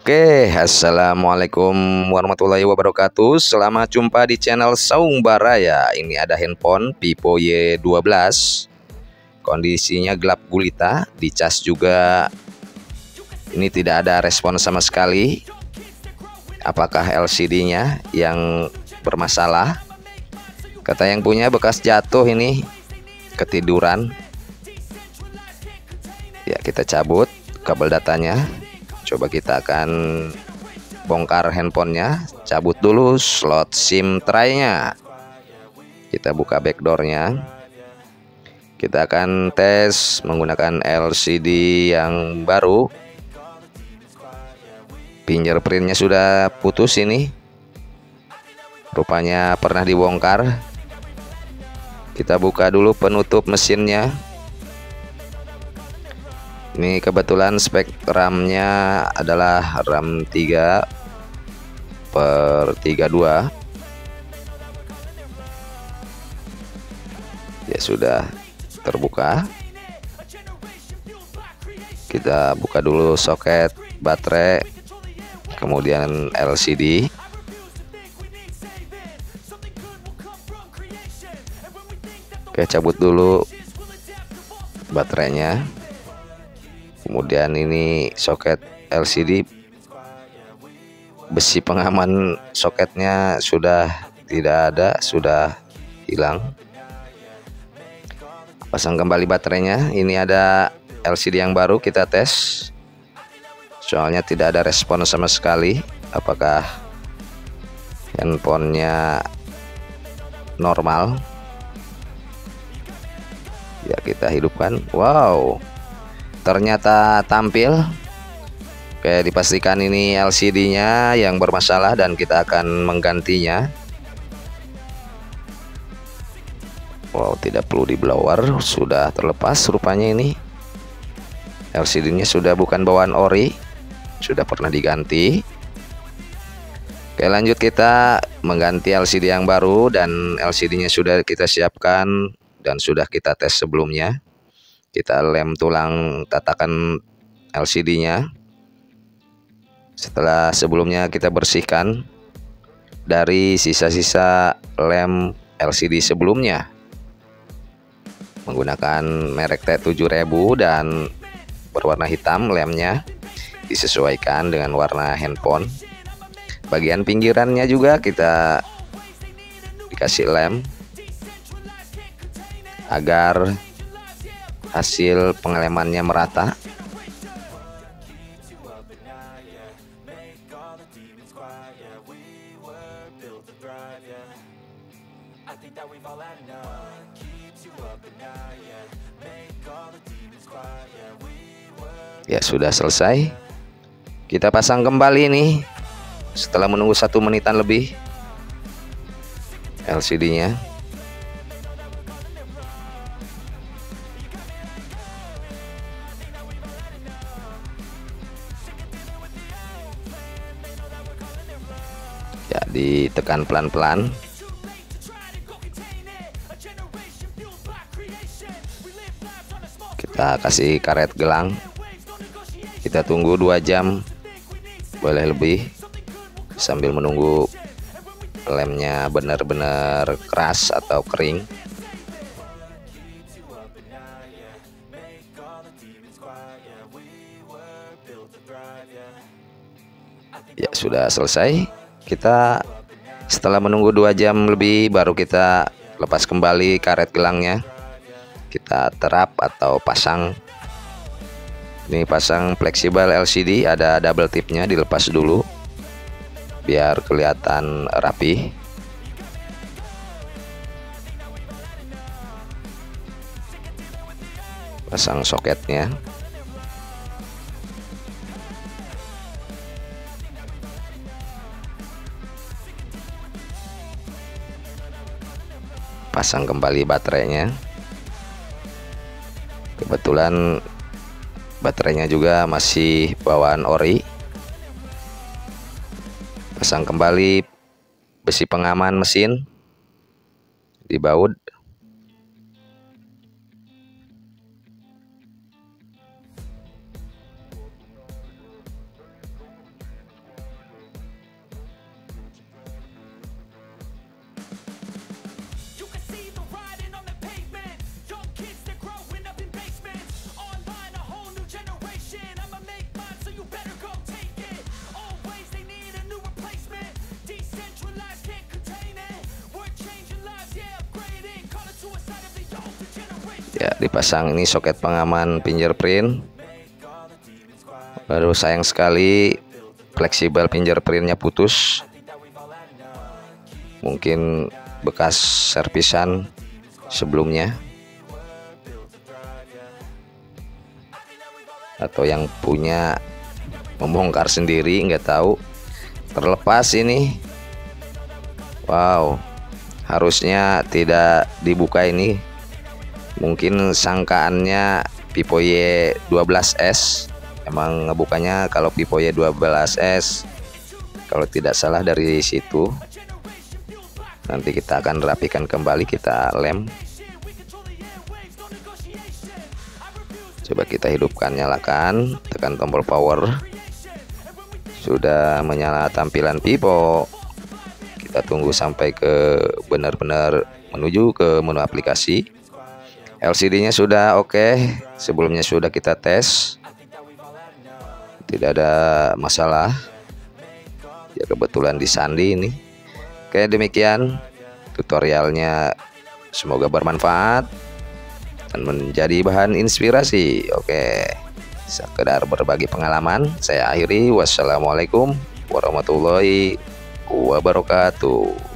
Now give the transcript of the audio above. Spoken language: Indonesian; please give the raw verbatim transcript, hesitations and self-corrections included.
Oke, assalamualaikum warahmatullahi wabarakatuh. Selamat jumpa di channel Saung Baraya. Ini ada handphone Vivo Y dua belas. Kondisinya gelap gulita, dicas juga. Ini tidak ada respon sama sekali. Apakah L C D-nya yang bermasalah? Kata yang punya bekas jatuh ini, ketiduran. Ya, kita cabut kabel datanya. Coba kita akan bongkar handphonenya, cabut dulu slot SIM tray-nya. Kita buka backdoornya. Kita akan tes menggunakan L C D yang baru. Fingerprintnya sudah putus ini. Rupanya pernah dibongkar. Kita buka dulu penutup mesinnya. Ini kebetulan spek RAM-nya adalah RAM tiga per tiga puluh dua. Ya sudah terbuka. Kita buka dulu soket baterai, kemudian L C D. Oke, cabut dulu baterainya. Kemudian ini soket L C D, besi pengaman soketnya sudah tidak ada, sudah hilang. Pasang kembali baterainya. Ini ada L C D yang baru, kita tes. Soalnya tidak ada respon sama sekali. Apakah handphonenya normal? Ya, kita hidupkan. Wow, ternyata tampil. Oke, dipastikan ini L C D-nya yang bermasalah dan kita akan menggantinya. Wow, tidak perlu di blower, sudah terlepas rupanya ini. L C D-nya sudah bukan bawaan ori, sudah pernah diganti. Oke, lanjut kita mengganti L C D yang baru dan L C D-nya sudah kita siapkan dan sudah kita tes sebelumnya. Kita lem tulang tatakan L C D-nya. Setelah sebelumnya kita bersihkan dari sisa-sisa lem L C D sebelumnya menggunakan merek T tujuh ribu dan berwarna hitam. Lemnya disesuaikan dengan warna handphone. Bagian pinggirannya juga kita dikasih lem agar hasil pengelemannya merata. Ya, sudah selesai. Kita pasang kembali nih setelah menunggu satu menitan lebih L C D-nya. Ya, ditekan pelan-pelan. Kita kasih karet gelang. Kita tunggu dua jam, boleh lebih, sambil menunggu lemnya benar-benar keras atau kering. Ya, sudah selesai. Kita setelah menunggu dua jam lebih baru kita lepas kembali karet gelangnya. Kita terap atau pasang. Ini pasang fleksibel L C D, ada double tipnya, dilepas dulu biar kelihatan rapi. Pasang soketnya. Pasang kembali baterainya. Kebetulan baterainya juga masih bawaan ori. Pasang kembali besi pengaman mesin di baut. Ya, dipasang ini soket pengaman fingerprint. Baru sayang sekali fleksibel fingerprintnya putus. Mungkin bekas servisan sebelumnya, atau yang punya membongkar sendiri, nggak tahu. Terlepas ini. Wow, harusnya tidak dibuka ini. Mungkin sangkaannya Vivo Y dua belas S. Emang ngebukanya kalau Vivo Y dua belas S, kalau tidak salah dari situ. Nanti kita akan rapikan kembali, kita lem. Coba kita hidupkan, nyalakan, tekan tombol power. Sudah menyala tampilan Vivo. Kita tunggu sampai ke benar-benar menuju ke menu aplikasi. L C D-nya sudah oke, okay. Sebelumnya sudah kita tes, tidak ada masalah. Ya kebetulan disandi ini. Oke, demikian tutorialnya, semoga bermanfaat dan menjadi bahan inspirasi. Oke, sekedar berbagi pengalaman. Saya akhiri, wassalamualaikum warahmatullahi wabarakatuh.